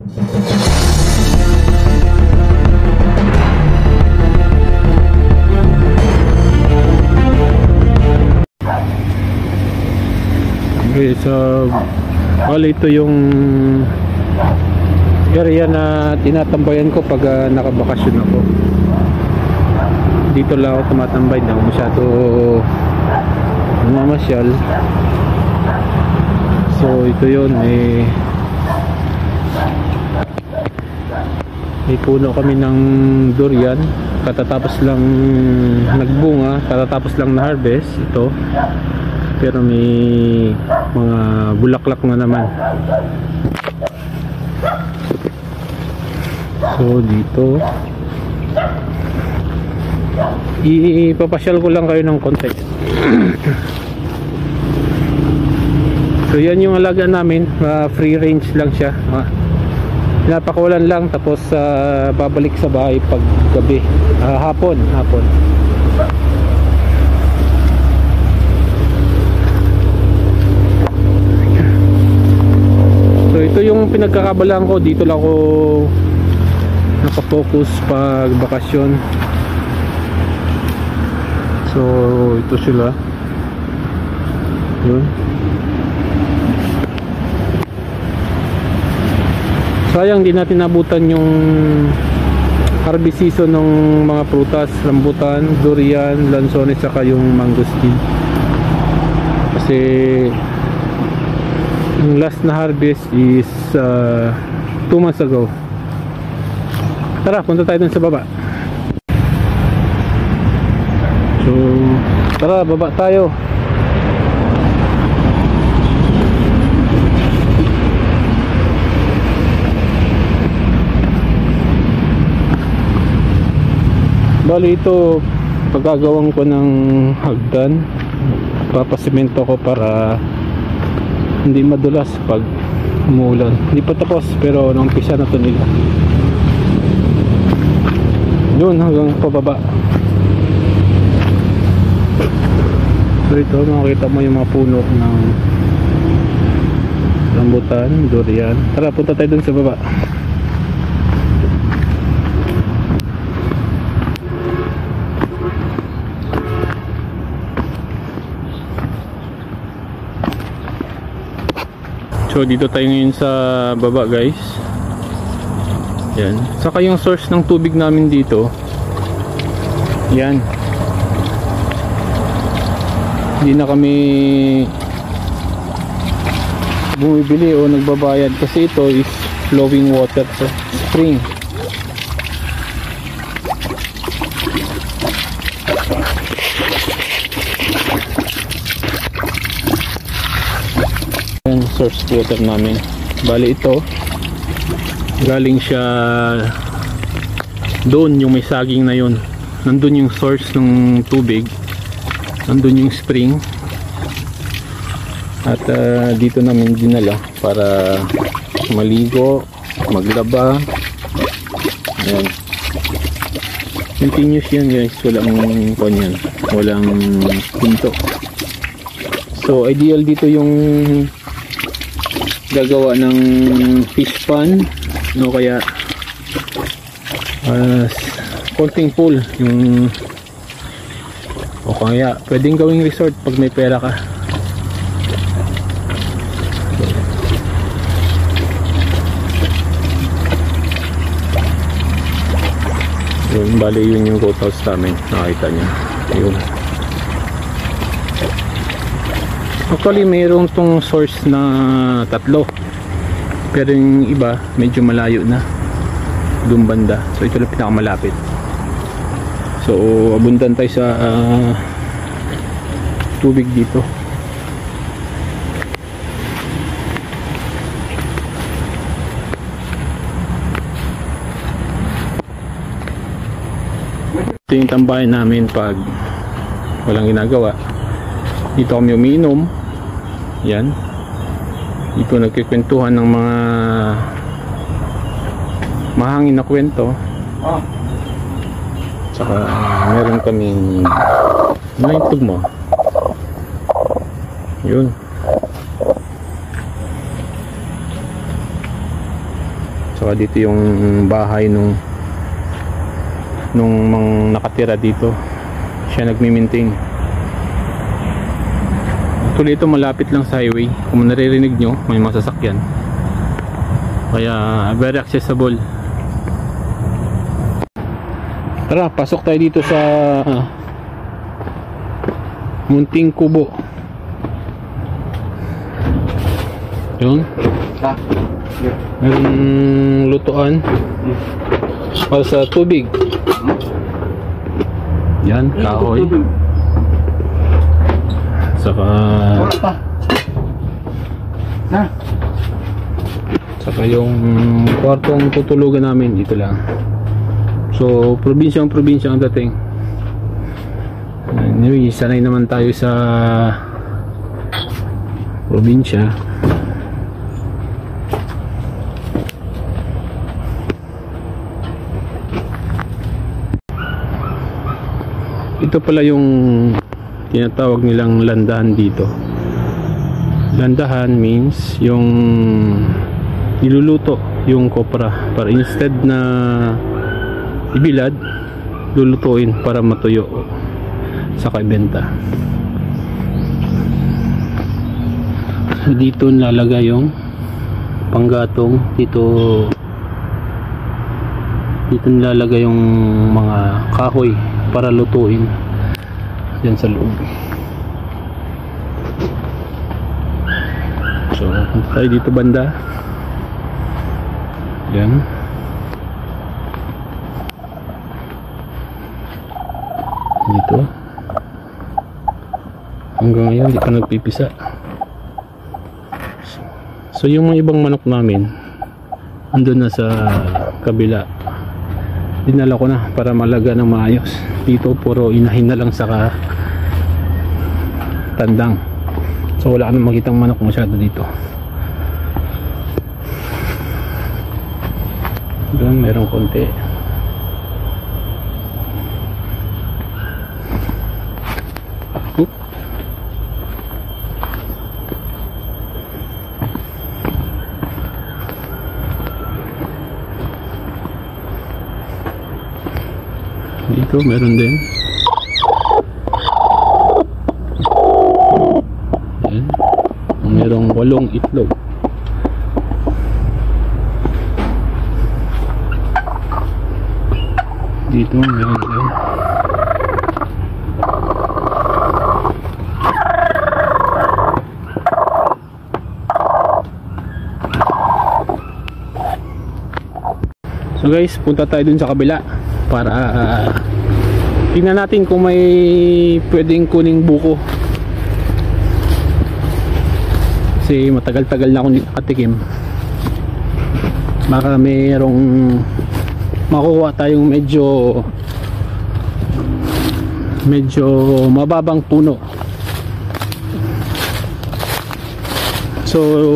Okay, so bali ito yung area na tinatambayan ko pag nakabakasyon ako. Dito lang ako tumatambay, na masyado namamasyal. So ito yun, may puno kami ng durian, katatapos lang nagbunga, katatapos lang na harvest ito, pero may mga bulaklak na naman. So dito ipapasyal ko lang kayo ng konti. So yan yung alaga namin, free range lang siya, pinapakawalan lang, tapos babalik sa bahay pag gabi, hapon. So ito yung pinagkakabalaan ko, dito lang ako nakafocus pag bakasyon. So ito sila, yun. Sayang di natin nabutan yung harvest season ng mga prutas, rambutan, durian, lansones, saka yung mangosteen. Kasi yung last na harvest is 2 months ago. Tara, punta tayo dun sa baba. So tara, baba tayo. Bali ito, pagkagawang ko ng hagdan, papasimento ko para hindi madulas pag umuulan. Hindi pa tapos, pero naumpisa na ito nila. Yun, hanggang pababa. So ito, makikita mo yung mga puno ng rambutan, durian. Tara, punta tayo dun sa baba. So dito tayo ngayon sa baba, guys. Yan. Saka yung source ng tubig namin dito, yan. Hindi na kami bumibili o nagbabayad kasi ito is flowing water, so spring. Yan, source water namin. Bali ito, galing siya doon, yung may saging na yun. Nandun yung source ng tubig, nandun yung spring, at dito namin dinala para maligo, maglaba. Ayan, continuous yan, guys. Walang kanyan, walang pinto. So ideal dito yung gagawa ng fish pond, no, kaya konting pool yung, o kaya pwedeng gawing resort pag may pera ka. Yun, bali yun yung goat house namin, nakita nyo yun. Actually mayroon tong source na 3, pero yung iba medyo malayo na doon banda. So ito lang pinakamalapit. So abundan tayo sa tubig dito. Ito yung tambayan namin pag walang ginagawa. Dito kami umiinom. Yan. Dito nagkikwentuhan ng mga mahangin na kwento. Saka meron kaming naitog mo. Yun. Saka dito yung bahay nung mga nakatira dito, siya nagmi-maintain. Actually ito malapit lang sa highway, kung naririnig nyo may mga sasakyan, kaya very accessible. Tara, pasok tayo dito sa Munting Kubo. Yun, merong lutuan para sa tubig. Yan, kahoy. Saka yung kwartong tutulugan namin dito lang. So probinsyang ang dating. Anyway, sanay naman tayo sa probinsya. Ito pala yung tinatawag nilang landahan dito. Landahan means yung niluluto yung kopra, para instead na ibilad, lulutuin para matuyo saka ibenta. So dito nilalagay yung panggatong, dito nilalagay yung mga kahoy para lutuin dyan sa loob. So punta tayo dito banda. Yan. Dito hanggang ngayon di pa nagpipisa. So yung mga ibang manok namin andun na sa kabila, dinala ko na para malaga ng maayos. Dito puro inahin na lang saka tandang, so wala ka nang makitang manok masyado dito. Doon merong konti. Dito meron din. Ayan. Merong 8 itlog. Dito meron din. So guys, punta tayo dun sa kabila para tingnan natin kung may pwedeng kuning buko, kasi matagal-tagal na akong nakatikim. Baka mayroong makuha tayong medyo mababang puno. So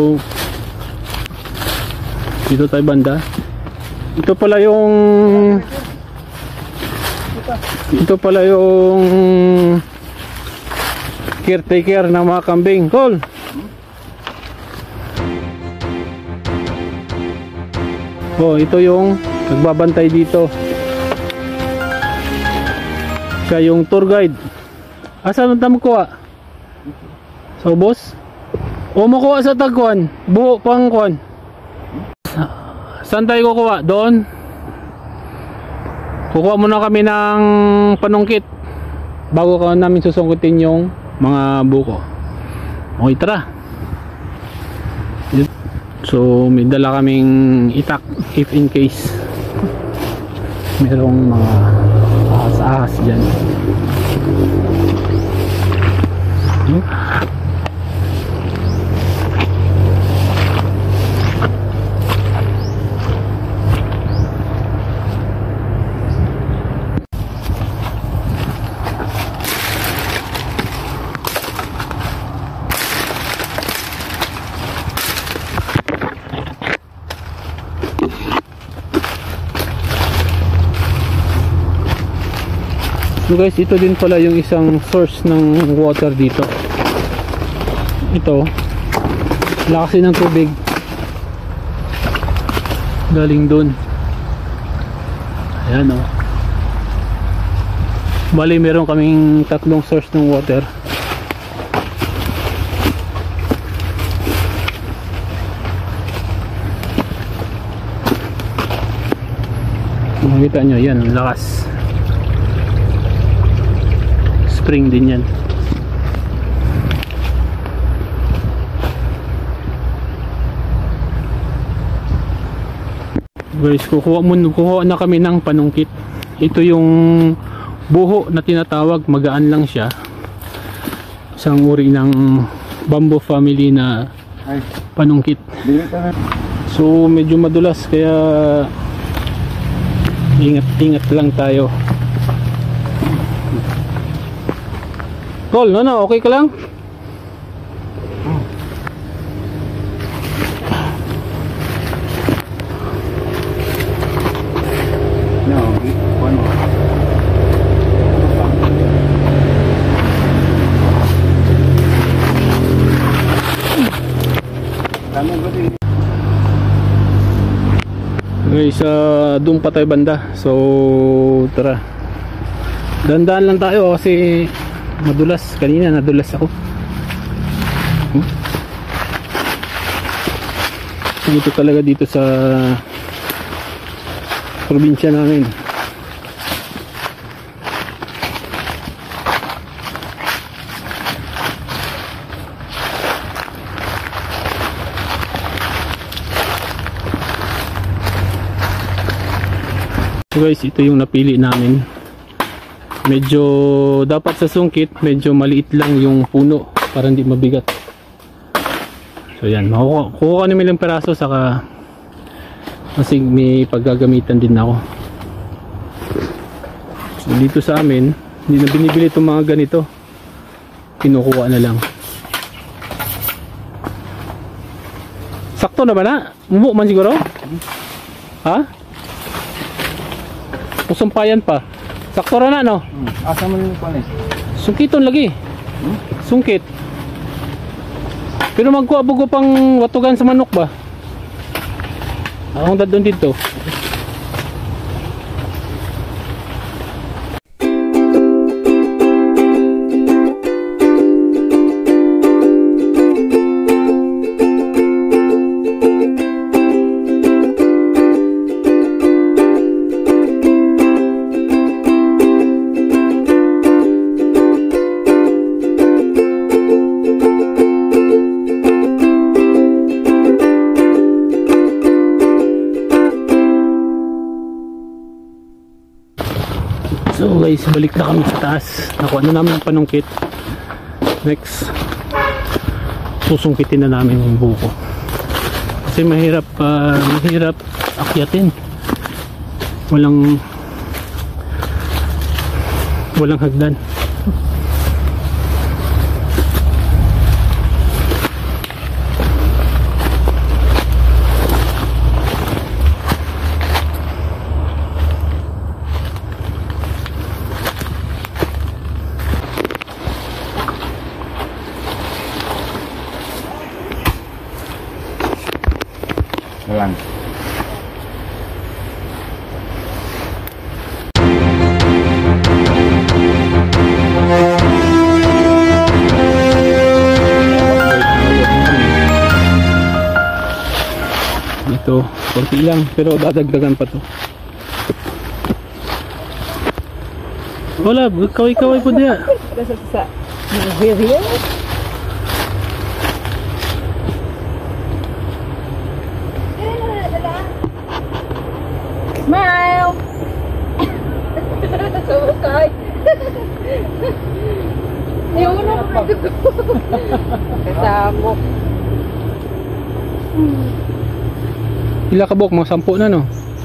dito tayo banda. Ito pala yung caretaker ng mga kambing. Col! Oh, ito yung nagbabantay dito. Siya yung tour guide. Asan ang kuha? So boss? O makuha sa tagkuhan? Buho pang kuhan? Saan tayo kukuha? Doon? Kukuha muna kami ng panungkit bago ka namin susungkitin yung mga buko. Okay, tara. So may dala kaming itak if in case merong mga ahas-ahas dyan. So guys, ito din pala yung isang source ng water dito. Ito, wala kasi ng tubig. galing dun. Ayan o. Bali meron kaming 3 source ng water. Makita nyo yan, ang lakas. Spring din yan. Guys, kukuha na kami ng panungkit. Ito yung buho na tinatawag, magaan lang siya. Isang uri ng bamboo family na panungkit. So medyo madulas kaya ingat lang tayo. Col, no, okay ka lang? Guys, doon pa tayo banda. So tara, dandaan lang tayo kasi madulas. Kanina nadulas ako. Dito talaga dito sa probinsya namin. So guys, ito yung napili namin. Medyo dapat sa sungkit, medyo maliit lang yung puno para hindi mabigat. So yan, kukuha namin ng peraso saka kasi may paggagamitan din ako. So dito sa amin, hindi na binibili itong mga ganito. Kinukuha na lang. Sakto na ba na? Mubo man siguro? Ha? Kusumpayan pa. Sakto na no? Asa mo yung panis? Sungkiton lagi. Sungkit. Pero magkuha-bugo pang watugan sa manok ba? Akong dadon dito. So guys, balik na kami sa taas. Nakuha na namin ang panungkit. Next, susungkitin na namin yung buko. Kasi mahirap akyatin. Walang hagdan. Lang. Ito, konti lang pero dadagdagan pa to. Wala, kaway-kaway po diya. Smile! Sumukay! Yung una ko kasamo. Ila ka bok, mga 10 na no?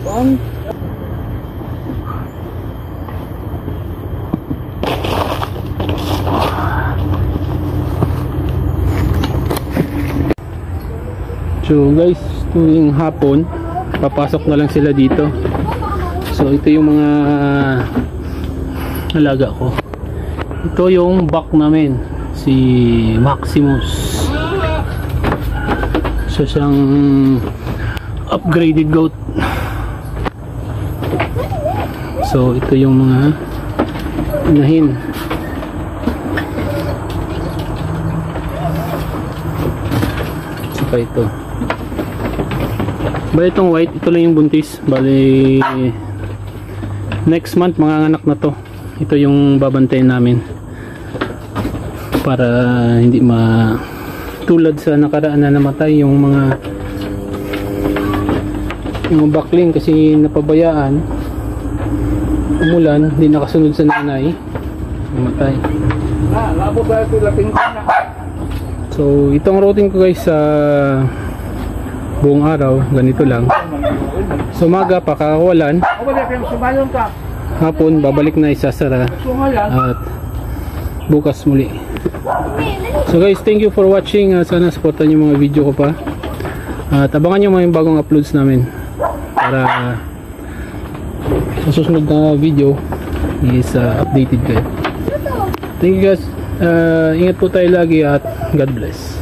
So guys, tuwing hapon papasok na lang sila dito. So ito yung mga alaga ko. Ito yung buck namin, si Maximus. So siyang upgraded goat. So ito yung mga inahin. Saka ito. Bali itong white, ito lang yung buntis. Bali next month mga anak na to. Ito yung babantayin namin para hindi tulad sa nakaraan na namatay yung mga bakling kasi napabayaan, umulan, hindi nakasunod sa nanay, namatay. So itong routine ko guys sa buong araw, ganito lang. So umaga pakakawalan, hapon babalik na isasara, at bukas muli. So guys, thank you for watching. Sana supportan nyo mga video ko pa, at abangan nyo mga bagong uploads namin para sa susunod na video is updated kayo. Thank you guys. Ingat po tayo lagi at God bless.